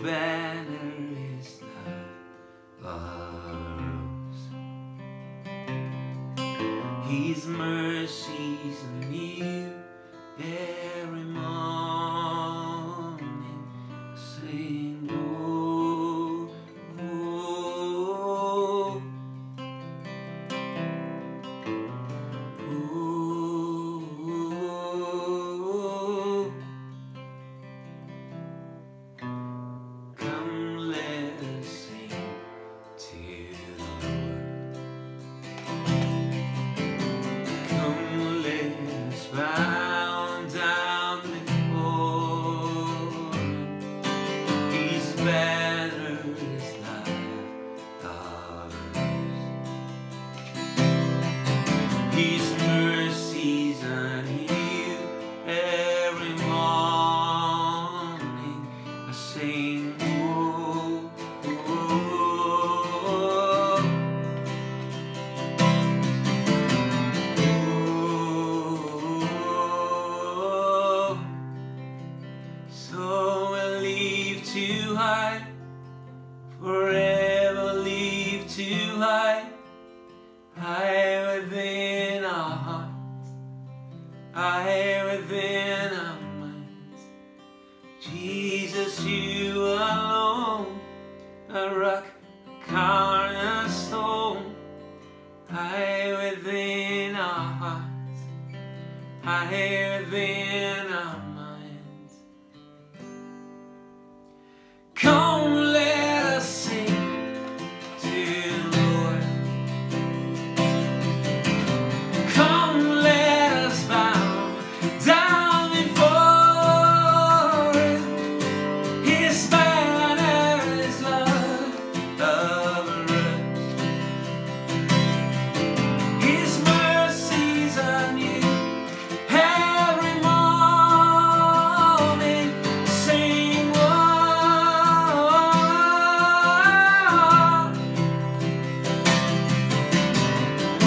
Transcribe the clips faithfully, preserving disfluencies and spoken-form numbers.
banner is love arose. His mercies are new every morning. Sing, oh, oh, oh. Come, let us sing to the Lord. Come, let us bow down before Him. His banner is like ours. His mercies are new every morning. I sing, oh, oh, oh. So we'll leave to hide, forever leave to hide, hide within our hearts, hide within our minds. Jesus, you alone, a rock, a cornerstone, hide within our hearts, hide within our minds. Come, let us sing to the Lord. Come, let us bow down before Him. His banner is love over us. His mercies are new every morning. Sing, oh, oh,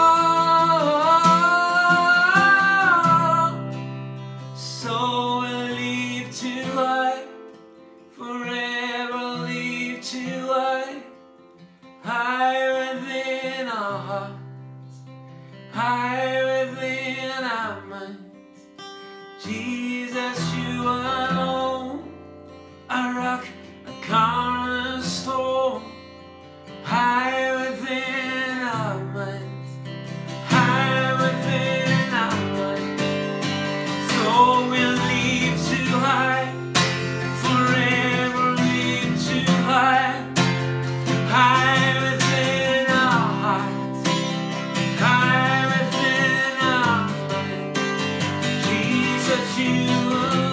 oh. So we'll leave to hide, forever leave to hide, hide within our hearts, hide within our minds. Jesus, you alone, a rock, a cornerstone, hide within our minds, hide within our minds. So we'll leave to hide, forever leave to hide, hide within our hearts, hide within our minds. Jesus, you alone.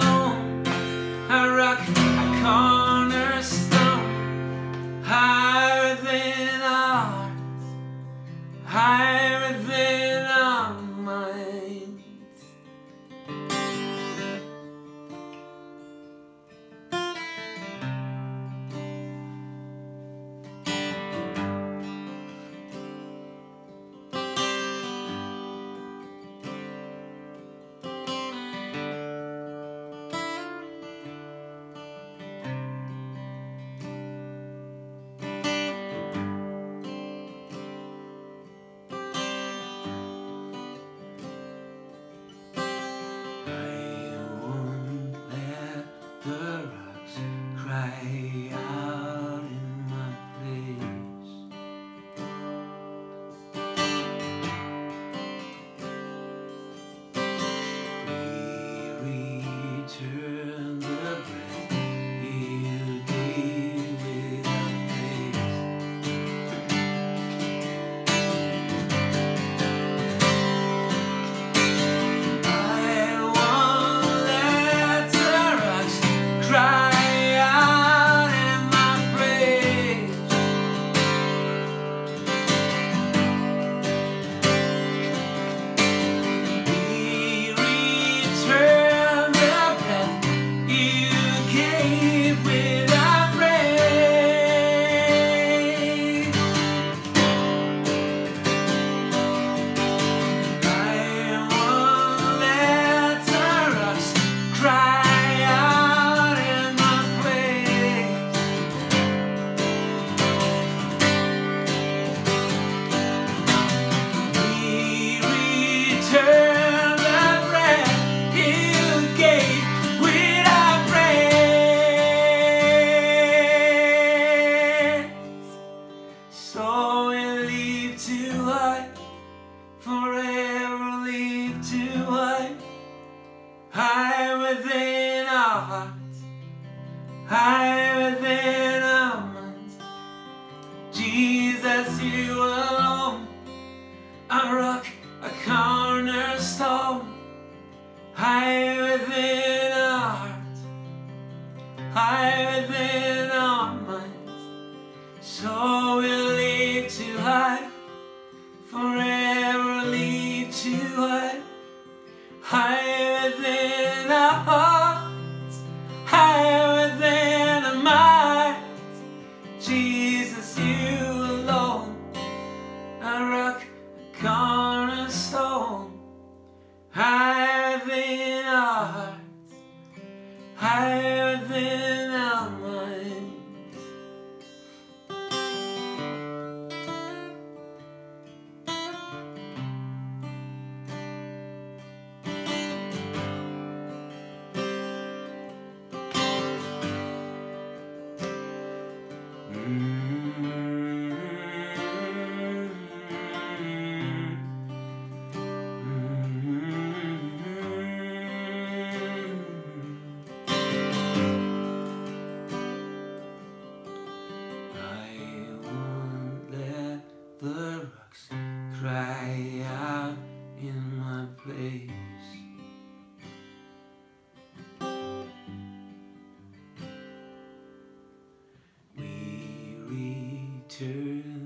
our hearts, high within our minds. Jesus, you alone, a rock, a cornerstone, high within our hearts, high within our minds. So we'll leave to hide, forever leave to hide, high within our hearts, high within our minds. Jesus, you alone, a rock, a cornerstone, high within our hearts, high within our minds. The rocks cry out in my place. We return